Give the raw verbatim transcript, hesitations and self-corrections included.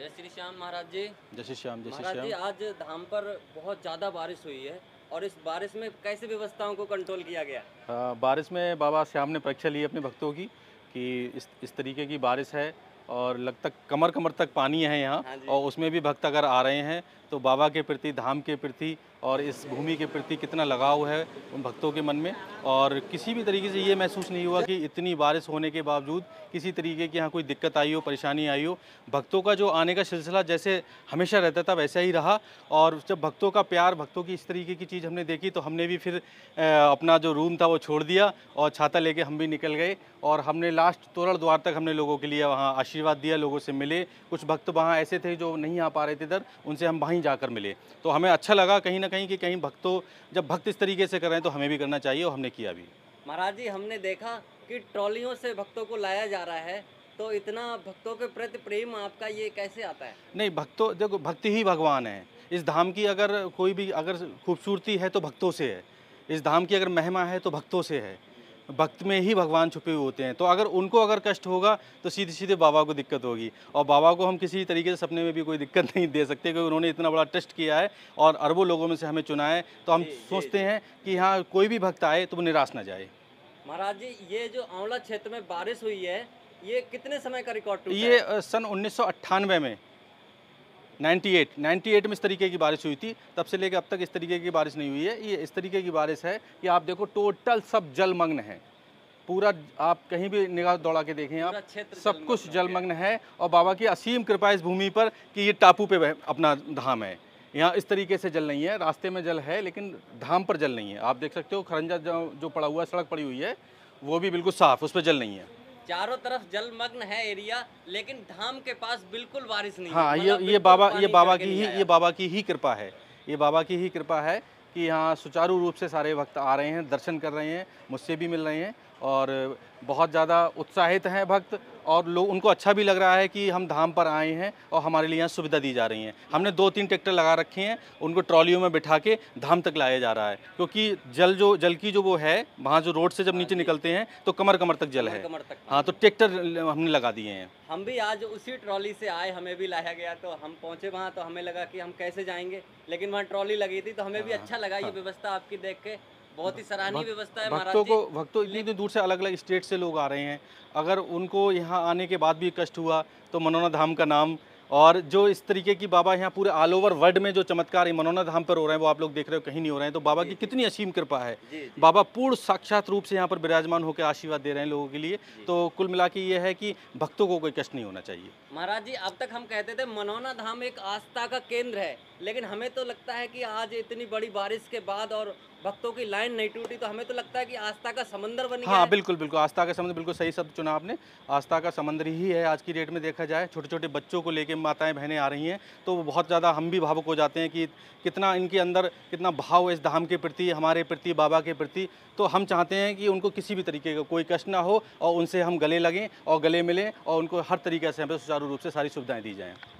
जय श्री श्याम महाराज जी। जय श्री श्याम। जय श्री महाराज जी, श्याम। आज धाम पर बहुत ज़्यादा बारिश हुई है और इस बारिश में कैसे व्यवस्थाओं को कंट्रोल किया गया? आ, बारिश में बाबा श्याम ने परीक्षा ली अपने भक्तों की कि इस इस तरीके की बारिश है और लगभग कमर कमर तक पानी है यहाँ। हाँ जी। और उसमें भी भक्त अगर आ रहे हैं तो बाबा के प्रति, धाम के प्रति और इस भूमि के प्रति कितना लगाव है उन भक्तों के मन में। और किसी भी तरीके से ये महसूस नहीं हुआ कि इतनी बारिश होने के बावजूद किसी तरीके की यहाँ कोई दिक्कत आई हो, परेशानी आई हो। भक्तों का जो आने का सिलसिला जैसे हमेशा रहता था वैसा ही रहा। और जब भक्तों का प्यार, भक्तों की इस तरीके की चीज़ हमने देखी तो हमने भी फिर अपना जो रूम था वो छोड़ दिया और छाता लेके हम भी निकल गए। और हमने लास्ट तोरण द्वार तक हमने लोगों के लिए वहाँ आशीर्वाद दिया, लोगों से मिले। कुछ भक्त वहाँ ऐसे थे जो नहीं आ पा रहे थे इधर, उनसे हम वहीं जाकर मिले। तो हमें अच्छा लगा कहीं ना कहीं कि कहीं भक्तों, जब भक्त इस तरीके से कर रहे हैं तो हमें भी करना चाहिए और हमने किया भी। महाराज जी, हमने देखा कि ट्रॉलियों से भक्तों को लाया जा रहा है, तो इतना भक्तों के प्रति प्रेम आपका ये कैसे आता है? नहीं, भक्तों, देखो भक्ति ही भगवान है। इस धाम की अगर कोई भी अगर खूबसूरती है तो भक्तों से है। इस धाम की अगर महिमा है तो भक्तों से है। भक्त में ही भगवान छुपे हुए होते हैं। तो अगर उनको अगर कष्ट होगा तो सीधे सीधे बाबा को दिक्कत होगी। और बाबा को हम किसी तरीके से सपने में भी कोई दिक्कत नहीं दे सकते, क्योंकि उन्होंने इतना बड़ा टेस्ट किया है और अरबों लोगों में से हमें चुना है। तो हम सोचते हैं कि यहाँ कोई भी भक्त आए तो वो निराश ना जाए। महाराज जी, ये जो आंवला क्षेत्र में बारिश हुई है, ये कितने समय का रिकॉर्ड टूटा है? ये सन उन्नीस सौ अट्ठानवे में अट्ठानवे अट्ठानवे में इस तरीके की बारिश हुई थी। तब से लेकर अब तक इस तरीके की बारिश नहीं हुई है। ये इस तरीके की बारिश है कि आप देखो टोटल सब जलमग्न है। पूरा आप कहीं भी निगाह दौड़ा के देखें, आप सब कुछ जलमग्न है। और बाबा की असीम कृपा इस भूमि पर कि ये टापू पे अपना धाम है। यहाँ इस तरीके से जल नहीं है, रास्ते में जल है लेकिन धाम पर जल नहीं है। आप देख सकते हो खरंजा जो, जो पड़ा हुआ है, सड़क पड़ी हुई है, वो भी बिल्कुल साफ, उस पर जल नहीं है। चारों तरफ जलमग्न है एरिया, लेकिन धाम के पास बिल्कुल बारिश नहीं हाँ, है। ये ये बाबा ये बाबा की ही ये बाबा की ही कृपा है। ये बाबा की ही कृपा है कि यहाँ सुचारू रूप से सारे भक्त आ रहे हैं, दर्शन कर रहे हैं, मुझसे भी मिल रहे हैं और बहुत ज़्यादा उत्साहित हैं भक्त। और लोग, उनको अच्छा भी लग रहा है कि हम धाम पर आए हैं और हमारे लिए यहाँ सुविधा दी जा रही है। हमने दो तीन ट्रैक्टर लगा रखे हैं, उनको ट्रॉलियों में बिठा के धाम तक लाया जा रहा है, क्योंकि जल जो जल की जो वो है वहाँ, जो रोड से जब नीचे निकलते हैं तो कमर कमर तक जल है। हाँ, तो ट्रैक्टर हमने लगा दिए हैं। हम भी आज उसी ट्रॉली से आए, हमें भी लाया गया। तो हम पहुँचे वहाँ तो हमें लगा कि हम कैसे जाएंगे, लेकिन वहाँ ट्रॉली लगी थी तो हमें भी अच्छा लगा ये व्यवस्था आपकी देख के। बहुत ही सराहनीय व्यवस्था है महाराज जी। भक्तों को भक्तों इतनी दूर से अलग अलग स्टेट से लोग आ रहे हैं। अगर उनको यहाँ आने के बाद भी कष्ट हुआ तो मनोना धाम का नाम, और जो इस तरीके की बाबा यहाँ पूरे ऑल ओवर वर्ल्ड में जो चमत्कार मनोना धाम पर हो रहे हैं वो आप लोग देख रहे हो, कहीं नहीं हो रहे हैं। तो बाबा की कितनी असीम कृपा है। बाबा पूर्ण साक्षात रूप से यहाँ पर विराजमान होकर आशीर्वाद दे रहे हैं लोगों के लिए। तो कुल मिला के ये है कि भक्तों को कोई कष्ट नहीं होना चाहिए। महाराज जी, अब तक हम कहते थे मनोना धाम एक आस्था का केंद्र है, लेकिन हमें तो लगता है कि आज इतनी बड़ी बारिश के बाद और भक्तों की लाइन नहीं टूटी तो हमें तो लगता है कि आस्था का समंदर बन गया है। हाँ, बिल्कुल बिल्कुल, आस्था का समंदर, बिल्कुल सही शब्द चुना आपने। आस्था का समंदर ही है आज की डेट में देखा जाए। छोटे छोटे बच्चों को लेके माताएं बहनें आ रही हैं तो वो बहुत ज़्यादा, हम भी भावुक हो जाते हैं कि कितना इनके अंदर कितना भाव है इस धाम के प्रति, हमारे प्रति, बाबा के प्रति। तो हम चाहते हैं कि उनको किसी भी तरीके का कोई कष्ट ना हो और उनसे हम गले लगें और गले मिलें और उनको हर तरीके से हमें सुचारू रूप से सारी सुविधाएँ दी जाएँ।